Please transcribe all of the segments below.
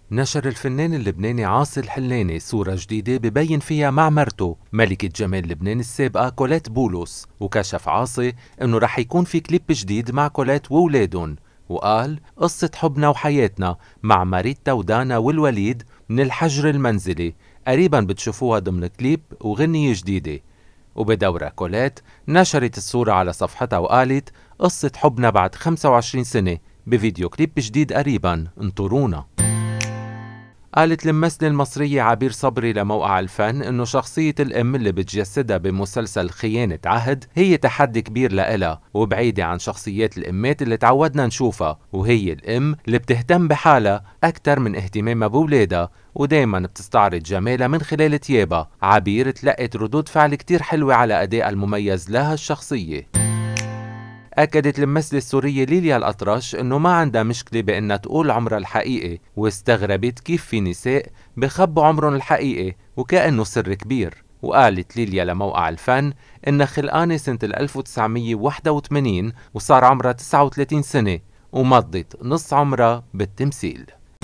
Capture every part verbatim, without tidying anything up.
نشر الفنان اللبناني عاصي الحلاني صورة جديدة ببين فيها مع مرته ملكة جمال لبنان السابقة كولات بولس، وكشف عاصي انه رح يكون في كليب جديد مع كولات وولادن، وقال قصة حبنا وحياتنا مع ماريتا ودانا والوليد من الحجر المنزلي، قريبا بتشوفوها ضمن كليب وغنية جديدة. وبدورة كولات نشرت الصورة على صفحتها وقالت قصة حبنا بعد خمسة وعشرين سنة بفيديو كليب جديد قريبا، انطرونا. قالت الممثلة المصرية عبير صبري لموقع الفن إنه شخصية الأم اللي بتجسدها بمسلسل خيانة عهد هي تحدي كبير لإلها، وبعيدة عن شخصيات الأمات اللي تعودنا نشوفها، وهي الأم اللي بتهتم بحالها أكتر من اهتمامها بولادها، ودايما بتستعرض جمالها من خلال تيابها. عبير تلقت ردود فعل كتير حلوة على أداء المميز لها الشخصية. أكدت الممثلة السورية ليليا الأطرش إنه ما عندها مشكلة بإنها تقول عمرها الحقيقي، واستغربت كيف في نساء بخبوا عمرهم الحقيقي وكأنه سر كبير. وقالت ليليا لموقع الفن إنها خلقانة سنة ألف وتسعمية وواحد وثمانين وصار عمرها تسعة وثلاثين سنة ومضت نص عمرها بالتمثيل.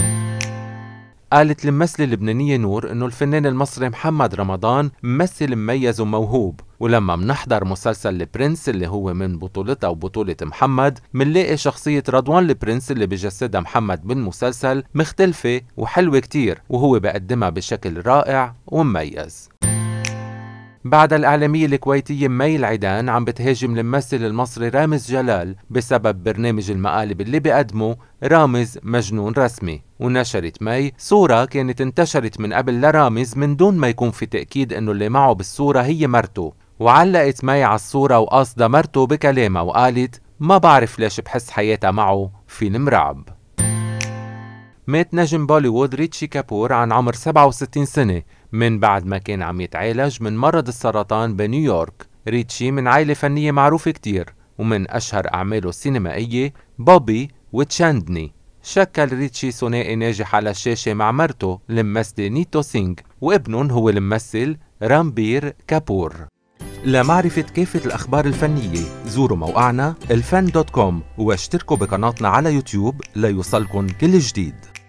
قالت الممثلة اللبنانية نور إنه الفنان المصري محمد رمضان ممثل مميز وموهوب، ولما منحضر مسلسل البرنس اللي هو من بطولتها وبطولة محمد منلاقي شخصية رضوان البرنس اللي بجسدها محمد بالمسلسل مختلفة وحلوة كتير، وهو بقدمها بشكل رائع ومميز. بعد الإعلامية الكويتية مي العيدان عم بتهاجم الممثل المصري رامز جلال بسبب برنامج المقالب اللي بيقدمه رامز مجنون رسمي، ونشرت مي صورة كانت انتشرت من قبل لرامز من دون ما يكون في تأكيد انه اللي معه بالصورة هي مرته. وعلقت مي على الصورة وقاصدة مرته بكلامها وقالت ما بعرف ليش بحس حياتها معه فيلم رعب. مات نجم بوليوود ريتشي كابور عن عمر سبعة وستين سنة من بعد ما كان عم يتعالج من مرض السرطان بنيويورك. ريتشي من عائلة فنية معروفة كتير، ومن أشهر أعماله السينمائية بوبي وتشاندني. شكل ريتشي ثنائي ناجح على الشاشة مع مرته الممثلة نيتو سينغ، وابنهم هو الممثل رامبير كابور. لمعرفة كافة الأخبار الفنية زوروا موقعنا الفن دوت كوم واشتركوا بقناتنا على يوتيوب ليوصلكن كل جديد.